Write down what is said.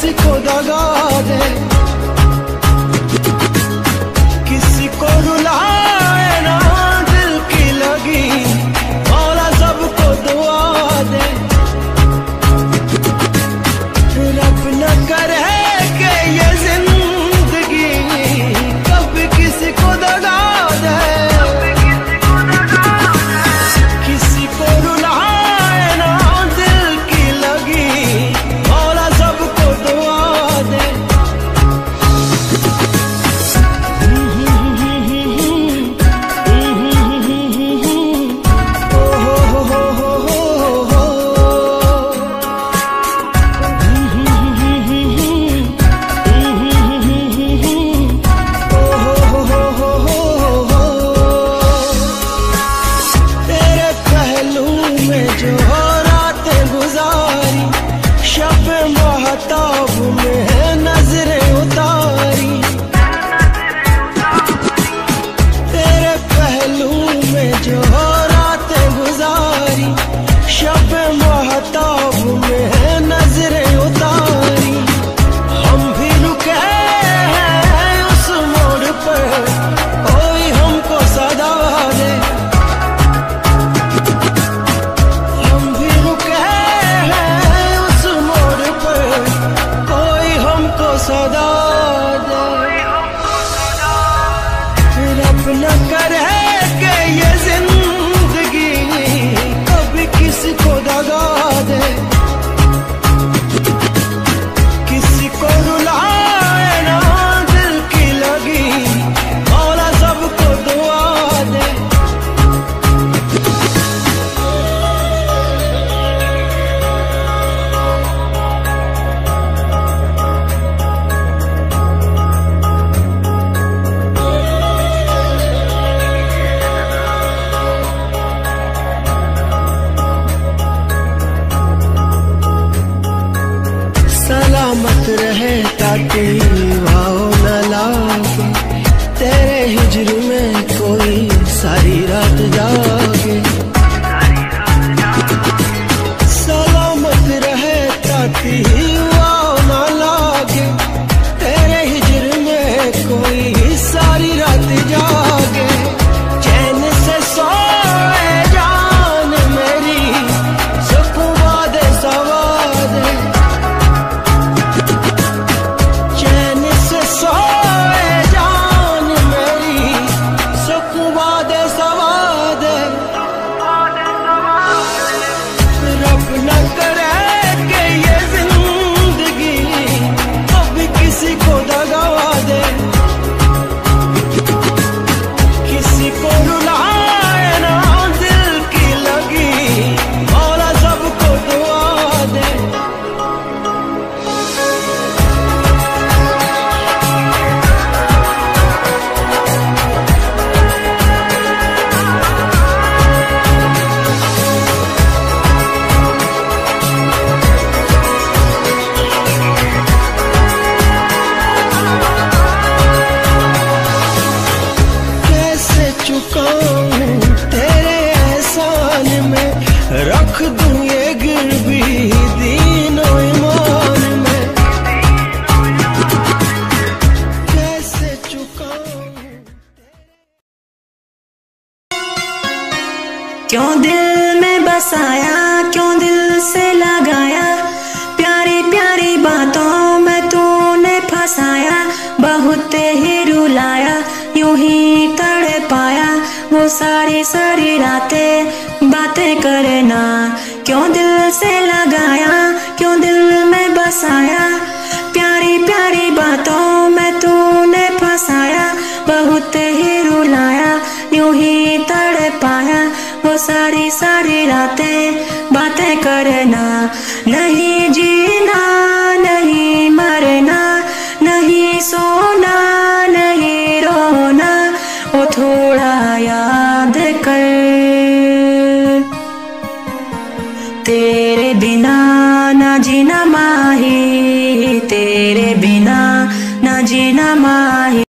किसी को दगा दे, किसी को रुलाए ना दिल की लगी, मौला सबको दुआ दे। रब न करे कि ये जिंदगी कभी किसी को दगा दे, किसी को रुलाए ना दिल की लगी, मौला सबको दुआ दे। जो रातें गुजारी, शब महताब में नजरें उतारी, तेरे पहलू में जो रातें गुजारी, शब महताब में नजरें उतारी। हम भी रुके हैं उस मोड़ पर, कोई हमको सदा दे। सदा दे, रब न करे कि ये जिंदगी कभी किसी को दगा दे, किसी को रुलाए ना दिल की लगी, मौला सबको दुआ दे। सलामत रहे ताकि भाव न लागे, तेरे हिजर में कोई सारी रात जागे। सलामत रहे ताकि भाव न लागे, तेरे हिजर में कोई सारी रात जागे। चैन से सोए जान मेरी, सुकून दे सवाद, सोए जान मेरी, सुकून दे सवाद। रब न करे कि ये जिंदगी कभी किसी को दगा दे, किसी को रुलाए ना दिल की लगी, मौला सबको दुआ दे। तेरे एहसान में रख दूं ये गिरवी दीनो ईमान में, कैसे चुकाऊं। क्यों दिल में बसाया, क्यों दिल से लगाया, प्यारी प्यारी बातों में तूने फंसाया। बहुत ही रुलाया, यूं ही तड़पाया, वो सारी सारी रातें बातें करना। क्यों दिल से लगाया, क्यों दिल में बसाया, प्यारी प्यारी बातों में तूने फंसाया। बहुत ही रुलाया, यूं ही तड़पाया, वो सारी सारी रातें बातें करना। नहीं जीना नहीं मरना, नहीं सोना नहीं रोना, वो थोड़ा याद कर। तेरे बिना ना जीना माही, तेरे बिना ना जीना माही।